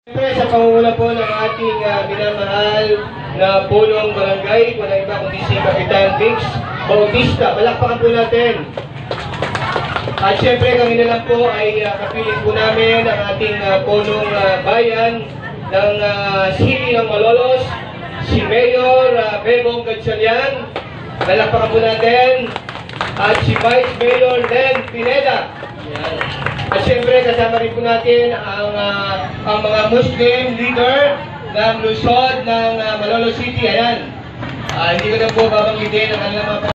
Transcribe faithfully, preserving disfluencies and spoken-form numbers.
Siyempre, sa pangunguna po ng ating uh, minamahal na punong barangay, kung na iba kundi si Kapitan Vince Bautista. Palakpakan po natin. At siyempre, kami na lang po ay uh, kapiling po namin ang ating uh, punong uh, bayan ng uh, City ng Malolos, si Mayor uh, Bebong Gatchalian. Palakpakan po natin. At si Vice Mayor Len Pineda. Yan. At siyempre, kasama rin po natin ang, uh, ang mga Muslim leader ng Luzon ng uh, Malolos City. Ayan. Uh, hindi ko na po babanggitin ang kanilang mga